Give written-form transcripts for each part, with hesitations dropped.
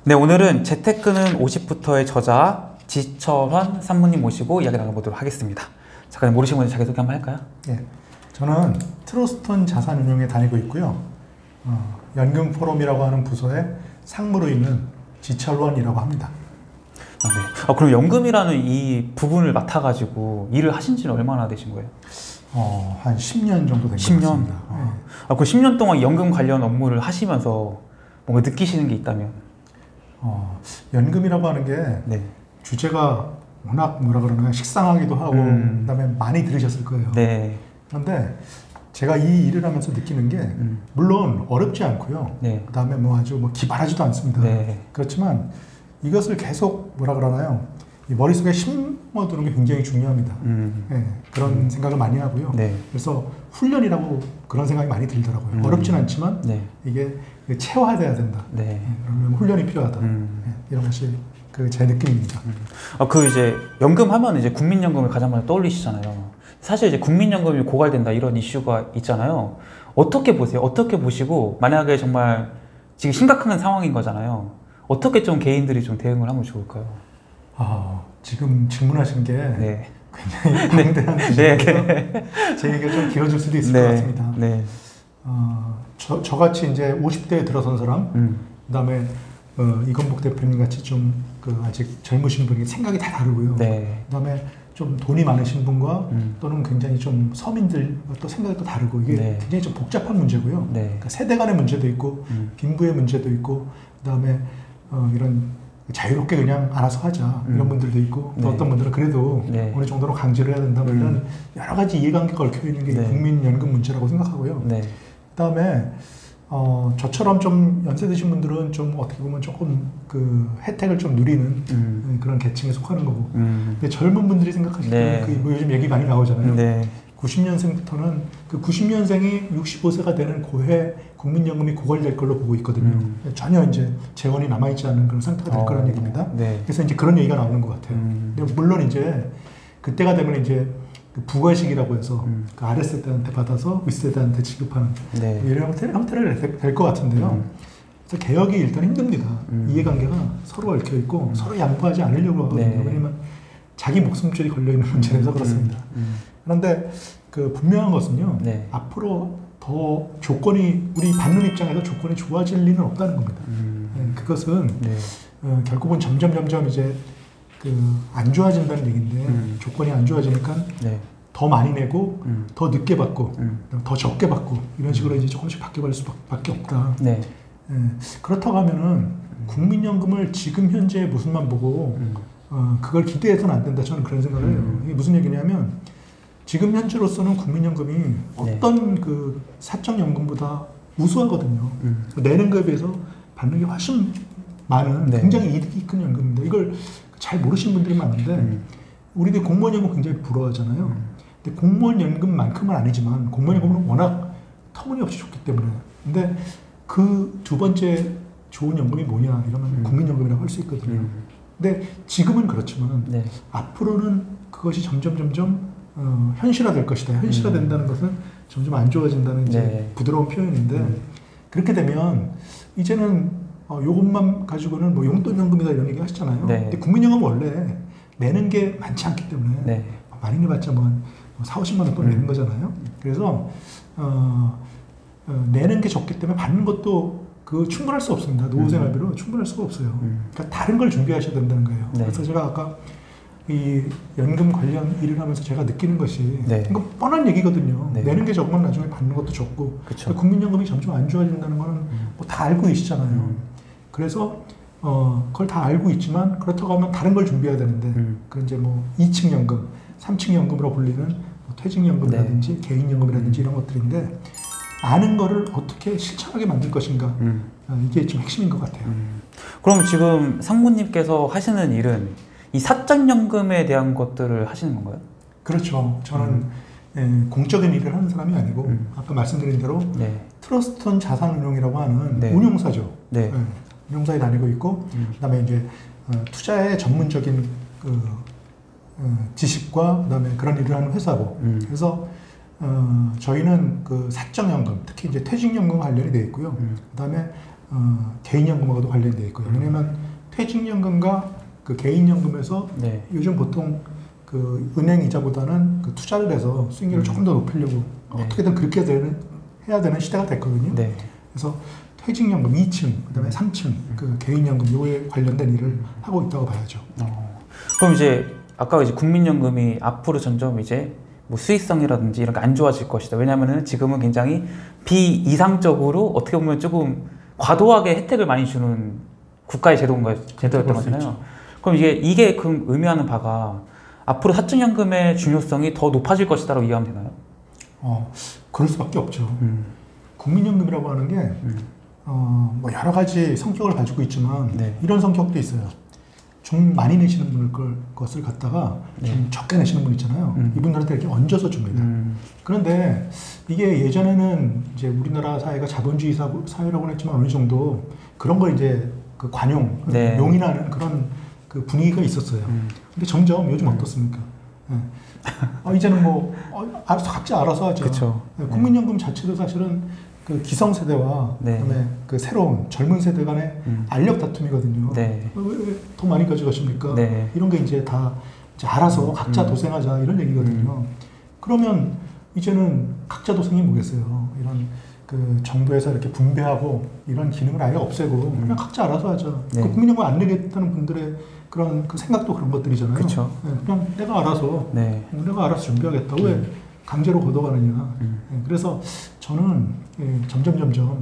네, 오늘은 재테크는 50부터의 저자 지철환 산모님 모시고 이야기 나눠보도록 하겠습니다. 잠깐 모르시는 분들 자기소개 한번 할까요? 예, 저는 트러스턴 자산운용에 다니고 있고요. 연금포럼이라고 하는 부서에 상무로 있는 지철환이라고 합니다. 네. 그럼 연금이라는 이 부분을 맡아가지고 일을 하신 지는 얼마나 되신 거예요? 한 10년 정도 된 것 10년? 같습니다. 그 10년 동안 연금 관련 업무를 하시면서 뭔가 느끼시는 게 있다면? 연금이라고 하는 게 네. 주제가 워낙 뭐라 그러나 식상하기도 하고 그다음에 많이 들으셨을 거예요. 네. 그런데 제가 이 일을 하면서 느끼는 게 물론 어렵지 않고요. 네. 그다음에 뭐 아주 뭐 기발하지도 않습니다. 네. 그렇지만 이것을 계속 뭐라 그러나요? 이 머릿속에 심어두는 게 굉장히 중요합니다. 네, 그런 생각을 많이 하고요. 네. 그래서 훈련이라고 그런 생각이 많이 들더라고요. 어렵진 않지만 네. 이게 체화돼야 된다. 네. 그러면 훈련이 필요하다. 이런 것이 제 느낌입니다. 이제 연금 하면 이제 국민연금을 가장 먼저 떠올리시잖아요. 사실 이제 국민연금이 고갈된다 이런 이슈가 있잖아요. 어떻게 보세요? 어떻게 보시고 만약에 정말 지금 심각한 상황인 거잖아요. 어떻게 좀 개인들이 좀 대응을 하면 좋을까요? 지금 질문하신 게 네. 굉장히 방대한 주제라서 제 얘기가 좀 길어질 수도 있을 것 같습니다. 네. 저같이 이제 50대에 들어선 사람, 그다음에 이건복 대표님 같이 좀 아직 젊으신 분이 생각이 다 다르고요. 네. 그다음에 좀 돈이 많으신 분과 또는 굉장히 좀 서민들 또 생각이 또 다르고 이게 굉장히 좀 복잡한 문제고요. 네. 그러니까 세대 간의 문제도 있고 빈부의 문제도 있고 그다음에 이런 자유롭게 그냥 알아서 하자 이런 분들도 있고 또 어떤 분들은 그래도 어느 정도로 강제를 해야 된다 이런 여러 가지 이해관계가 얽혀 있는 게 국민연금 문제라고 생각하고요. 그다음에 저처럼 좀 연세 드신 분들은 좀 어떻게 보면 조금 혜택을 좀 누리는 그런 계층에 속하는 거고 근데 젊은 분들이 생각하실 때는 뭐 요즘 얘기 많이 나오잖아요. 90년생부터는 그 90년생이 65세가 되는 고해 국민연금이 고갈될 걸로 보고 있거든요. 전혀 이제 재원이 남아있지 않은 그런 상태가 될 거라는 얘기입니다. 그래서 이제 그런 얘기가 나오는 것 같아요. 근데 물론 이제 그때가 되면 이제 그 부가식이라고 해서 그 아랫세대한테 받아서 윗세대한테 지급하는 이런 형태를 될 것 같은데요. 그래서 개혁이 일단 힘듭니다. 이해관계가 서로 얽혀 있고 서로 양보하지 않으려고 하거든요. 왜냐면 자기 목숨줄이 걸려 있는 문제라서 그렇습니다. 그런데 분명한 것은요. 앞으로 더 조건이 우리 받는 입장에서 조건이 좋아질 리는 없다는 겁니다. 그것은 결국은 점점 이제 안 좋아진다는 얘기인데 조건이 안 좋아지니까 더 많이 내고 더 늦게 받고 더 적게 받고 이런 식으로 이제 조금씩 바뀌어갈 수밖에 없다. 그렇다고 하면은 국민연금을 지금 현재의 모습만 보고 그걸 기대해서는 안 된다. 저는 그런 생각을 해요. 이게 무슨 얘기냐면 지금 현재로서는 국민연금이 어떤 사적연금보다 우수하거든요. 내는 거에 비해서 받는 게 훨씬 많은 굉장히 이득이 큰 연금입니다. 이걸 잘 모르시는 분들이 많은데 우리들 공무원연금 굉장히 부러워하잖아요. 근데 공무원연금만큼은 아니지만 공무원연금은 워낙 터무니없이 좋기 때문에 근데 그 두 번째 좋은 연금이 뭐냐 이러면 국민연금이라고 할 수 있거든요. 근데 지금은 그렇지만 앞으로는 그것이 점점 현실화될 것이다. 현실화된다는 것은 점점 안 좋아진다는 이제 부드러운 표현인데 그렇게 되면 이제는 요것만 가지고는 뭐 용돈연금이다 이런 얘기 하시잖아요. 근데 국민연금은 원래 내는 게 많지 않기 때문에 많이 내봤자 뭐 4, 50만 원 돈 내는 거잖아요. 그래서 내는 게 적기 때문에 받는 것도 충분할 수 없습니다. 노후생활비로 충분할 수가 없어요. 그러니까 다른 걸 준비하셔야 된다는 거예요. 그래서 제가 아까 이 연금 관련 일을 하면서 제가 느끼는 것이 이거 뻔한 얘기거든요. 내는 게 적으면 나중에 받는 것도 적고 국민연금이 점점 안 좋아진다는 거는 뭐 다 알고 계시잖아요. 그래서 그걸 다 알고 있지만 그렇다고 하면 다른 걸 준비해야 되는데 그 이제 뭐 2층 연금, 3층 연금으로 불리는 뭐 퇴직연금이라든지 개인연금이라든지 이런 것들인데 아는 거를 어떻게 실천하게 만들 것인가 이게 좀 핵심인 것 같아요. 그럼 지금 상무님께서 하시는 일은 이 사적연금에 대한 것들을 하시는 건가요? 그렇죠. 저는 공적인 일을 하는 사람이 아니고 아까 말씀드린 대로 트러스턴 자산운용이라고 하는 운용사죠. 운용사에 다니고 있고 그다음에 이제 투자에 전문적인 지식과 그다음에 그런 일을 하는 회사고 그래서 저희는 그 사적연금 특히 이제 퇴직연금 관련이 되어 있고요. 그다음에 개인연금하고도 관련되어 있고요. 왜냐하면 퇴직연금과 그 개인연금에서 네. 요즘 보통 그 은행 이자보다는 그 투자를 해서 수익률을 조금 더 높이려고 어떻게든 그렇게 해야 되는 시대가 됐거든요. 네. 그래서 퇴직연금 2층, 그다음에 3층 그 개인연금 요에 관련된 일을 하고 있다고 봐야죠. 그럼 이제 아까 이제 국민연금이 앞으로 점점 이제 뭐 수익성이라든지 이런 게 안 좋아질 것이다. 왜냐하면은 지금은 굉장히 비이상적으로 어떻게 보면 조금 과도하게 혜택을 많이 주는 국가의 제도였던 거잖아요. 그럼 이게 그럼 의미하는 바가 앞으로 사적연금의 중요성이 더 높아질 것이다라고 이해하면 되나요? 그럴 수밖에 없죠. 국민연금이라고 하는 게 뭐 여러 가지 성격을 가지고 있지만 네. 이런 성격도 있어요. 좀 많이 내시는 것을 갖다가 좀 적게 내시는 분 있잖아요. 이분들한테 이렇게 얹어서 줍니다. 그런데 이게 예전에는 이제 우리나라 사회가 자본주의 사회라고는 했지만 어느 정도 그런 걸 이제 그 관용, 네. 용인하는 그런 그 분위기가 있었어요. 근데 점점 요즘 어떻습니까? 이제는 뭐 각자 알아서 하죠. 그쵸. 국민연금 자체도 사실은 그 기성세대와 네. 그다음에 그 새로운 젊은 세대 간의 알력 다툼이거든요. 네. 왜 더 많이 가져가십니까? 네. 이런 게 이제 다 이제 알아서 각자 도생하자 이런 얘기거든요. 그러면 이제는 각자 도생이 뭐겠어요? 이런 그 정부에서 이렇게 분배하고 이런 기능을 아예 없애고 그냥 각자 알아서 하자. 네. 그 국민연금 안 내겠다는 분들의 그런 그 생각도 그런 것들이잖아요. 그쵸. 그냥 내가 알아서 네. 내가 알아서 준비하겠다. 왜 강제로 걷어가느냐. 그래서 저는 점점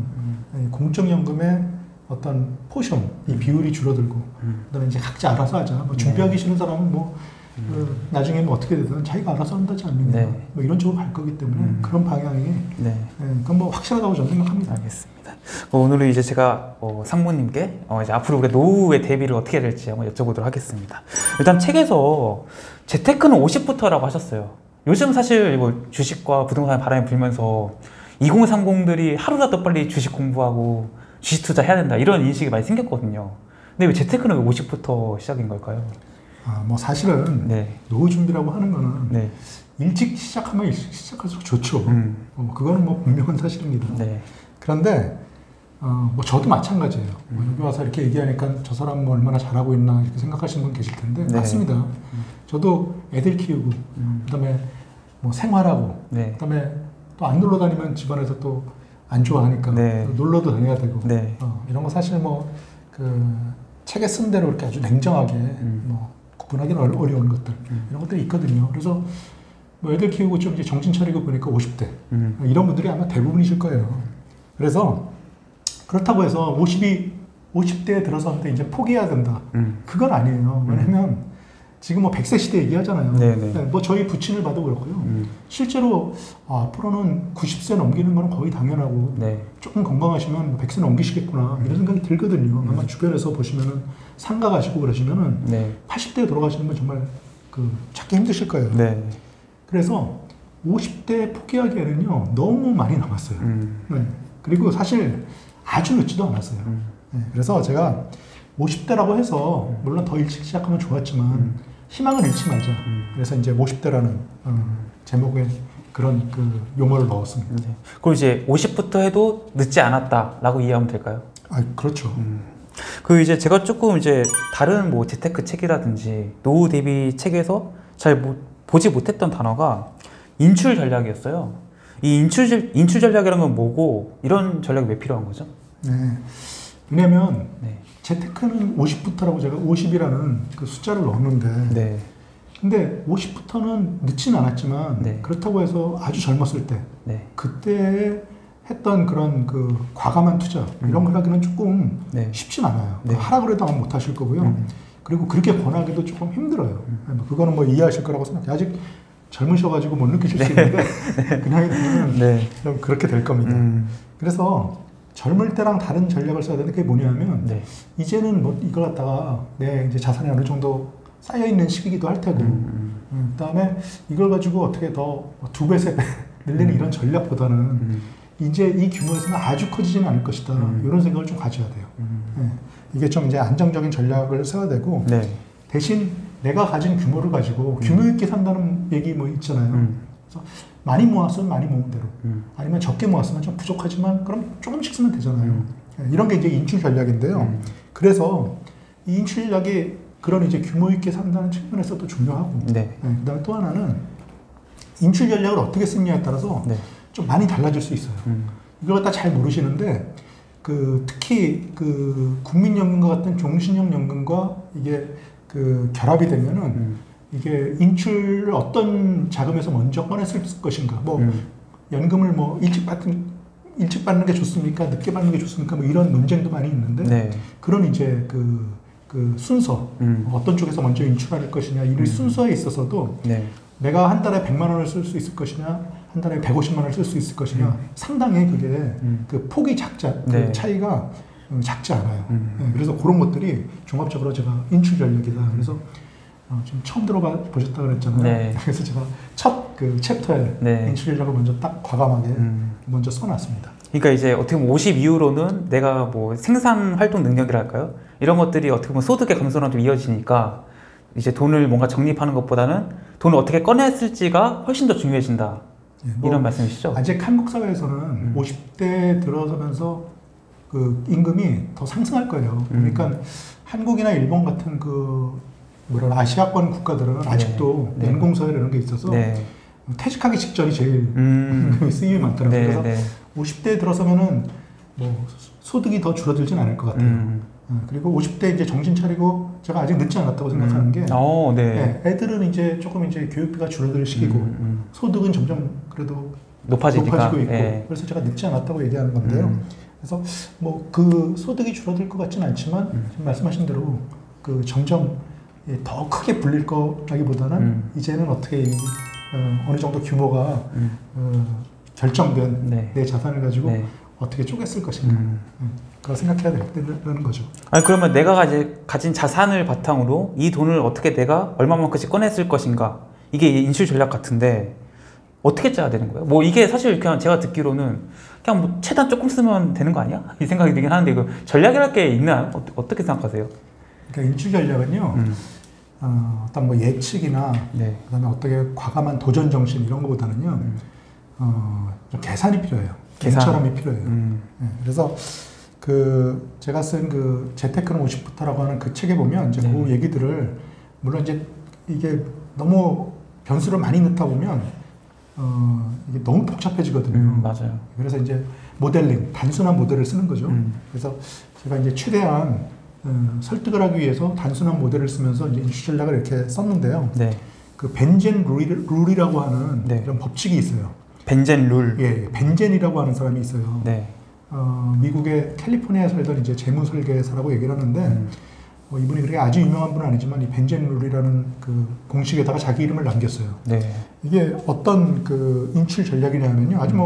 공적연금의 어떤 포션, 이 비율이 줄어들고 그다음에 이제 각자 알아서 하자. 뭐 준비하기 싫은 사람은 뭐 나중에 뭐 어떻게 되든 자기가 알아서 한다지 않느냐. 네. 뭐 이런 쪽으로 갈 거기 때문에 그런 방향이 그건 뭐 확실하다고 저는 생각합니다. 알겠습니다. 오늘은 이제 제가 상무님께 이제 앞으로 우리가 노후의 대비를 어떻게 해야 될지 한번 여쭤보도록 하겠습니다. 일단 책에서 재테크는 50부터라고 하셨어요. 요즘 사실 뭐 주식과 부동산에 바람이 불면서 2030들이 하루라도 빨리 주식 공부하고 주식 투자 해야 된다 이런 인식이 많이 생겼거든요. 근데 왜 재테크는 왜 50부터 시작인 걸까요? 뭐 사실은 네. 노후 준비라고 하는 거는 네. 일찍 시작하면 일찍 시작할수록 좋죠. 그거는 뭐 분명한 사실입니다. 네. 그런데 뭐 저도 마찬가지예요. 여기 와서 이렇게 얘기하니까 저 사람 뭐 얼마나 잘하고 있나 이렇게 생각하시는 분 계실 텐데 네. 맞습니다. 저도 애들 키우고 그다음에 뭐 생활하고 네. 그다음에 또 안 놀러 다니면 집안에서 또 안 좋아하니까 네. 놀러도 다녀야 되고 네. 이런 거 사실 뭐 그 책에 쓴 대로 이렇게 아주 냉정하게 뭐 구분하기는 어려운 것들 이런 것들이 있거든요. 그래서 뭐 애들 키우고 좀 이제 정신 차리고 보니까 50대 이런 분들이 아마 대부분이실 거예요. 그래서 그렇다고 해서 50대에 들어섰는데 이제 포기해야 된다. 그건 아니에요. 왜냐면 지금 뭐 100세 시대 얘기하잖아요. 네네. 뭐 저희 부친을 봐도 그렇고요. 실제로 앞으로는 90세 넘기는 건 거의 당연하고 네. 조금 건강하시면 100세 넘기시겠구나 이런 생각이 들거든요. 아마 주변에서 보시면은 상가 가시고 그러시면은 네. 80대에 돌아가시는 분 정말 그 찾기 힘드실 거예요. 네. 그래서 50대 포기하기에는요 너무 많이 남았어요. 네. 그리고 사실 아주 늦지도 않았어요. 네. 그래서 제가 50대라고 해서 물론 더 일찍 시작하면 좋았지만 희망을 잃지 말자. 그래서 이제 50대라는 제목의 그런 그 용어를 넣었습니다. 네. 그럼 이제 50부터 해도 늦지 않았다라고 이해하면 될까요? 그렇죠. 그 이제 제가 조금 이제 다른 뭐 재테크 책이라든지 노후 대비 책에서 잘 보지 못했던 단어가 인출 전략이었어요. 이 인출 전략이라는 건 뭐고 이런 전략이 왜 필요한 거죠? 네. 왜냐면 네. 재테크는 50부터라고 제가 50이라는 그 숫자를 넣었는데 네. 근데 50부터는 늦진 않았지만 네. 그렇다고 해서 아주 젊었을 때 네. 그때 했던 그런 그 과감한 투자 이런 걸 하기는 조금 네. 쉽진 않아요. 네. 하라 그래도 아마 못 하실 거고요. 그리고 그렇게 권하기도 조금 힘들어요. 그거는 뭐 이해하실 거라고 생각해요. 아직 젊으셔가지고 못 느끼실 수 있는데 그냥 네. 좀 그렇게 될 겁니다. 그래서 젊을 때랑 다른 전략을 써야 되는데 그게 뭐냐면 네. 이제는 뭐 이걸 갖다가 내 이제 자산이 어느 정도 쌓여 있는 시기이기도 할 테고 그다음에 이걸 가지고 어떻게 더 2배, 3배 늘리는 이런 전략보다는 이제 이 규모에서는 아주 커지지는 않을 것이다. 이런 생각을 좀 가져야 돼요. 네. 이게 좀 이제 안정적인 전략을 써야 되고 네. 대신 내가 가진 규모를 가지고 규모 있게 산다는 얘기 뭐 있잖아요. 그래서 많이 모았으면 많이 모은 대로 아니면 적게 모았으면 좀 부족하지만 그럼 조금씩 쓰면 되잖아요. 이런 게 이제 인출 전략인데요. 그래서 이 인출 전략이 그런 이제 규모 있게 산다는 측면에서도 중요하고, 그다음에 또 하나는 인출 전략을 어떻게 쓰느냐에 따라서 좀 많이 달라질 수 있어요. 이걸 갖다 잘 모르시는데 특히 국민연금과 같은 종신형 연금과 이게 결합이 되면은 이게 인출을 어떤 자금에서 먼저 꺼냈을 것인가, 연금을 일찍 받는 게 좋습니까? 늦게 받는 게 좋습니까? 이런 논쟁도 많이 있는데 그런 이제 순서, 어떤 쪽에서 먼저 인출할 것이냐, 이 순서에 있어서도 내가 한 달에 100만 원을 쓸 수 있을 것이냐, 한 달에 150만 원을 쓸 수 있을 것이냐, 상당히 그게 폭이 차이가 작지 않아요. 그래서 그런 것들이 종합적으로 제가 인출 전략이다. 그래서 지금 처음 들어보셨다 그랬잖아요. 그래서 제가 첫 챕터에 인출 전략을 먼저 딱 과감하게 먼저 써놨습니다. 그러니까 이제 어떻게 보면 50 이후로는 내가 뭐 생산 활동 능력이랄까요? 이런 것들이 어떻게 보면 소득의 감소랑 좀 이어지니까 이제 돈을 뭔가 적립하는 것보다는 돈을 어떻게 꺼냈을지가 훨씬 더 중요해진다. 이런 말씀이시죠? 아직 한국 사회에서는 50대 들어서면서 임금이 더 상승할 거예요. 그러니까 한국이나 일본 같은 아시아권 국가들은 아직도 연공서열 이런 게 있어서 퇴직하기 직전이 제일 임금이 쓰임이 많더라고요. 그래서 50대에 들어서면은 소득이 더 줄어들진 않을 것 같아요. 그리고 50대 이제 정신 차리고 제가 아직 늦지 않았다고 생각하는 게 애들은 이제 조금 이제 교육비가 줄어들 시기고 소득은 점점 그래도 높아지고 있고 그래서 제가 늦지 않았다고 얘기하는 건데요. 그래서 소득이 줄어들 것 같지는 않지만 지금 말씀하신 대로 점점 더 크게 불릴 거라기보다는 이제는 어떻게 어느 정도 규모가 결정된 내 자산을 가지고 어떻게 쪼갰을 것인가 그걸 생각해야 되는 거죠. 아니 그러면 내가 가진 자산을 바탕으로 이 돈을 어떻게 내가 얼마만큼씩 꺼냈을 것인가, 이게 인출 전략 같은데 어떻게 짜야 되는 거예요? 이게 사실 그냥 제가 듣기로는 그냥 최대한 조금 쓰면 되는 거 아니야? 이 생각이 들긴 하는데 이거 전략이랄 게 있나요? 어떻게 생각하세요? 그러니까 인출 전략은요. 어떤 예측이나 그다음에 어떻게 과감한 도전 정신 이런 것보다는요. 좀 계산이 필요해요. 계산처럼이 필요해요. 그래서 제가 쓴 재테크는 50부터라고 하는 그 책에 보면 이제 그 얘기들을 물론 이제 이게 너무 변수를 많이 넣다 보면 이게 너무 복잡해지거든요. 맞아요. 그래서 이제 모델링, 단순한 모델을 쓰는 거죠. 그래서 제가 이제 최대한 설득을 하기 위해서 단순한 모델을 쓰면서 이제 인출 전략을 이렇게 썼는데요. 벤젠 룰이라고 하는 이런 법칙이 있어요. 벤젠 룰. 예, 벤젠이라고 하는 사람이 있어요. 미국의 캘리포니아에 살던 이제 재무 설계사라고 얘기를 하는데 이분이 그렇게 아주 유명한 분은 아니지만 이 벤젠 룰이라는 공식에다가 자기 이름을 남겼어요. 이게 어떤 인출 전략이냐면요, 아주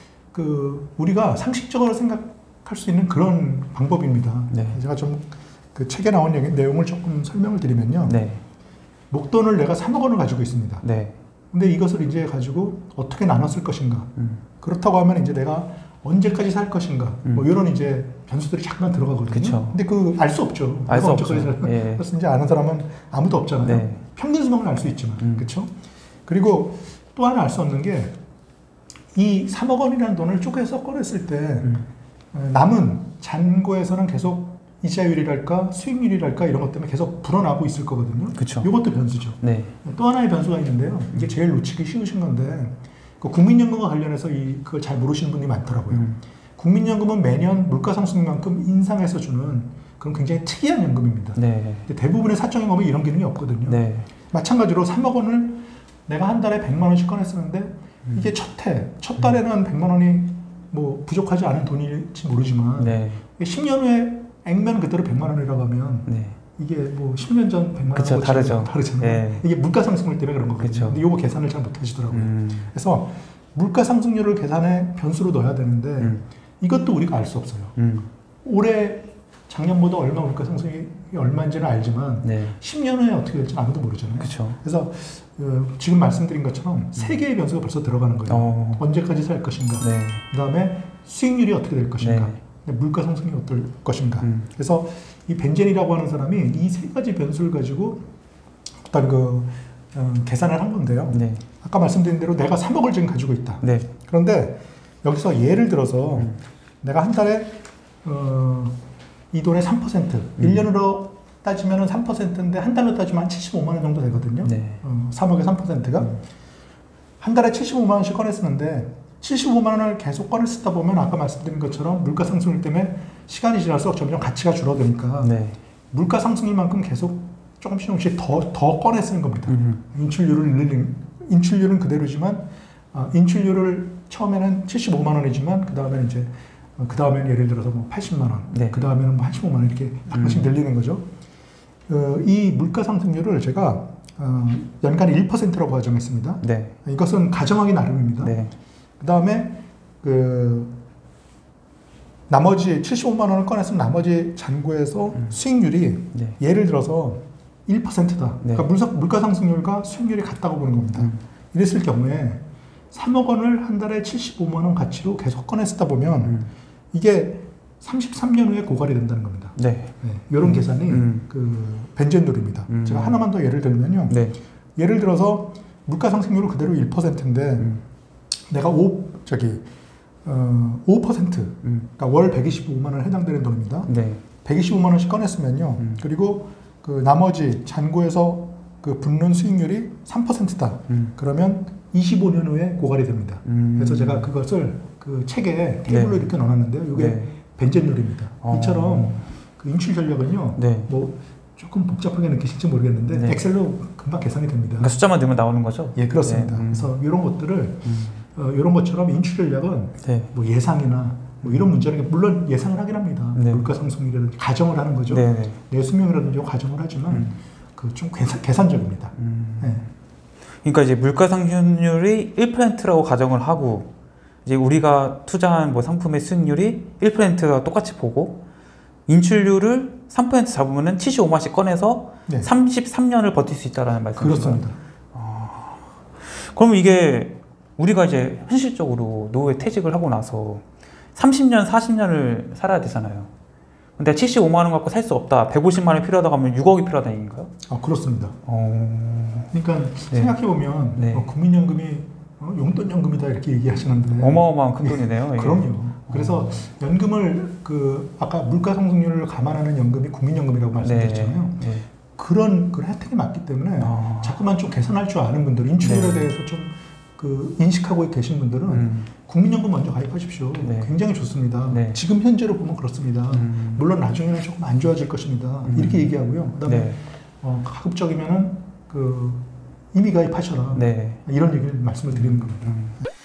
우리가 상식적으로 생각할 수 있는 그런 방법입니다. 제가 좀 책에 나온 내용을 조금 설명을 드리면요, 목돈을 내가 3억 원을 가지고 있습니다. 근데 이것을 이제 가지고 어떻게 나눴을 것인가. 그렇다고 하면 이제 내가 언제까지 살 것인가. 이런 이제 변수들이 잠깐 들어가거든요. 근데 알 수 없죠. 알 수 없죠. 그래서 이제 아는 사람은 아무도 없잖아요. 평균 수명은 알 수 있지만, 그렇죠? 그리고 또 하나 알 수 없는 게 이 3억 원이라는 돈을 쪼개서 꺼냈을 때 남은 잔고에서는 계속 이자율이랄까 수익률이랄까 이런 것 때문에 계속 불어나고 있을 거거든요. 이것도 변수죠. 또 하나의 변수가 있는데요. 이게 제일 놓치기 쉬우신 건데 국민연금과 관련해서 그걸 잘 모르시는 분들이 많더라고요. 국민연금은 매년 물가상승만큼 인상해서 주는 그런 굉장히 특이한 연금입니다. 대부분의 사적인 연금은 이런 기능이 없거든요. 마찬가지로 3억 원을 내가 한 달에 100만 원씩 꺼냈었는데 이게 첫 달에는 100만 원이 부족하지 않은 돈일지 모르지만 10년 후에 액면 그대로 100만 원이라고 하면 이게 10년 전 100만 원 다르잖아요. 이게 물가 상승률 때문에 그런 거거든요. 근데 이거 계산을 잘 못 하시더라고요. 그래서 물가 상승률을 계산에 변수로 넣어야 되는데 이것도 우리가 알 수 없어요. 올해 작년보다 얼마 물가 상승이 얼마인지는 알지만 10년 후에 어떻게 될지 아무도 모르잖아요. 그래서 지금 말씀드린 것처럼 세 개의 변수가 벌써 들어가는 거예요. 언제까지 살 것인가, 그 다음에 수익률이 어떻게 될 것인가, 물가 상승이 어떨 것인가. 그래서 이 벤젠이라고 하는 사람이 이 세 가지 변수를 가지고 어떤 계산을 한 건데요. 아까 말씀드린 대로 내가 3억을 지금 가지고 있다. 그런데 여기서 예를 들어서 내가 한 달에 이 돈의 3%, 1년으로 따지면 3%인데 한 달로 따지면 한 75만 원 정도 되거든요. 네. 3억의 3%가. 한 달에 75만 원씩 꺼내 쓰는데 75만 원을 계속 꺼내 쓰다 보면 아까 말씀드린 것처럼 물가 상승률 때문에 시간이 지날수록 점점 가치가 줄어드니까 네. 물가 상승률만큼 계속 조금씩 더 꺼내 쓰는 겁니다. 인출률은 그대로지만 인출률을 처음에는 75만 원이지만 그 다음에는 예를 들어서 뭐 80만 원, 네. 그 다음에는 뭐 85만 원 이렇게 약간씩 늘리는 거죠. 이 물가 상승률을 제가 연간 1%라고 가정했습니다. 네. 이것은 가정하기 나름입니다. 네. 그 다음에 나머지 75만 원을 꺼냈으면 나머지 잔고에서 수익률이 네. 예를 들어서 1%다. 네. 그러니까 물가 상승률과 수익률이 같다고 보는 겁니다. 이랬을 경우에 3억 원을 한 달에 75만 원 가치로 계속 꺼냈다 보면 이게 33년 후에 고갈이 된다는 겁니다. 네. 네. 이런 계산이 벤젠룰입니다. 제가 하나만 더 예를 들면요. 네. 예를 들어서 물가 상승률은 그대로 1%인데 내가 5%, 그러니까 월 125만 원 해당되는 돈입니다. 네. 125만 원씩 꺼냈으면요. 그리고 그 나머지 잔고에서 그 붙는 수익률이 3%다. 그러면 25년 후에 고갈이 됩니다. 그래서 제가 그것을 그 책에 테이블로 네. 이렇게 넣어놨는데요. 이게 네. 벤젠룰입니다. 이처럼 그 인출 전략은요. 네. 뭐 조금 복잡하게 느끼실지 모르겠는데 네. 엑셀로 금방 계산이 됩니다. 그러니까 숫자만 넣으면 나오는 거죠? 예, 그렇습니다. 네. 그래서 이런 것들을 이런 것처럼 인출 전략은 네. 뭐 예상이나 뭐 이런 문제는 물론 예상을 하긴 합니다. 네. 물가 상승이라든지 가정을 하는 거죠. 네. 내 수명이라든지 가정을 하지만 그 좀 계산적입니다. 네. 그러니까 이제 물가 상승률이 1%라고 가정을 하고 이제 우리가 투자한 뭐 상품의 수익률이 1%가 똑같이 보고 인출률을 3% 잡으면은 75만씩 꺼내서 네. 33년을 버틸 수 있다라는 말씀이시죠? 그렇습니다. 그러면 이게 우리가 이제 현실적으로 노후에 퇴직을 하고 나서 30년, 40년을 살아야 되잖아요. 근데 75만 원 갖고 살 수 없다. 150만 원이 필요하다고 하면 6억이 필요하다는 얘기인가요? 그렇습니다. 그러니까 네. 생각해보면 네. 국민연금이 용돈연금이다 이렇게 얘기하시는데 어마어마한 큰 돈이네요. 그럼요. 그래서 연금을 아까 물가 상승률을 감안하는 연금이 국민연금이라고 말씀드렸잖아요. 네. 네. 그런 혜택이 맞기 때문에 자꾸만 좀 계산할 줄 아는 분들, 인출률에 네. 대해서 좀 인식하고 계신 분들은 국민연금 먼저 가입하십시오. 네. 굉장히 좋습니다. 네. 지금 현재로 보면 그렇습니다. 물론 나중에는 조금 안 좋아질 것입니다. 이렇게 얘기하고요. 그다음에 네. 가급적이면은 이미 가입하셔라. 네. 이런 얘기를 말씀을 드리는 겁니다.